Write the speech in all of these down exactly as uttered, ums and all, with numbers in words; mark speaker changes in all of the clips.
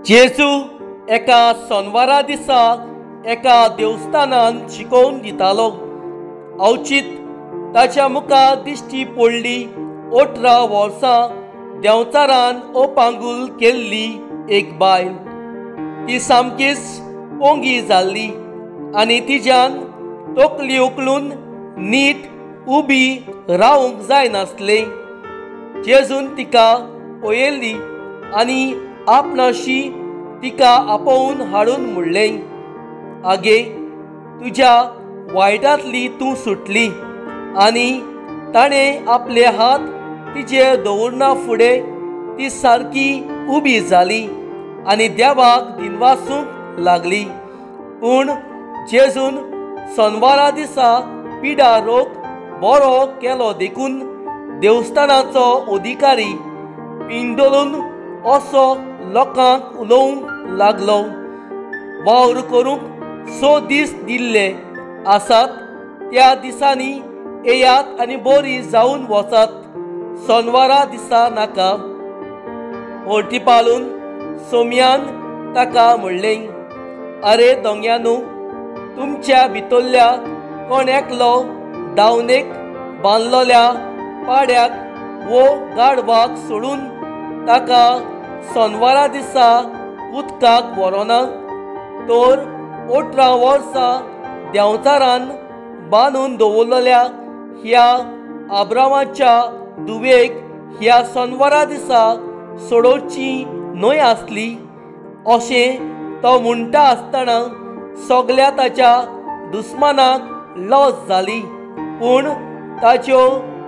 Speaker 1: जेजू एका सोनवारा दिसा एका देवस्थानांत शिकोवन दितालो। अवचित ताच्या मुखार दिश्टी पडली अठरा वर्सां देंवचारान ओपांगूल केल्ली एक बायल। ती सामकीच पोंगी जाल्ली आनी तिच्यान तकली उखलून नीट उबी रावंक जायनासलें। जेजून तिका पळयली आनी आपणाशी तिका आपोवन हाडून म्हणलें, आगे तुज्या वायटांतली तूं सुटली। आनी ताणें आपले हात तिचेर दवरना फुडें ती सारकी उबी जाली आनी देवाक दिनवासूंक लागली। पूण जेजून सोनवारा दिसा पिडा रोग बरो केलो देखून देवस्थानाचो अधिकारी पिंडोळून असो लोकांक उलोवंक लागलो, वावर करूंक स दीस दिल्ले आसात, त्या दिसांनी येयात आनी बरी जावन वचात, सोनवारा दिसा नाका। परतीपालून सोमयान ताका म्हणलें, आरे दोंग्यानू, तुमच्या भितरल्या कोण एकलो दावणेक बांदलोल्या पाड्याक वो गाडवाक सोडून ताका सोनवारा दिसा उदकाक व्हरोना, तर अठरा वर्सां देंवचारान बांदून दवरलेल्या ह्या आब्रामाच्या धुवेक ह्या सोनवारा दिसा सोडोवची न्हय आसली। अशें तो म्हणटा आसतना सगल्या ताच्या दुस्मानाक लज जाली, पूण ताच्यो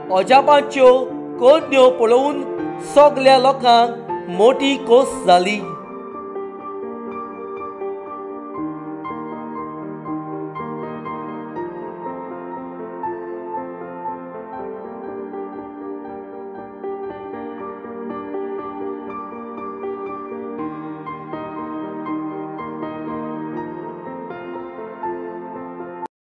Speaker 1: अजापाच्यो करण्यो पळोवन सगल्या लोकांक मोठी खोस जाली।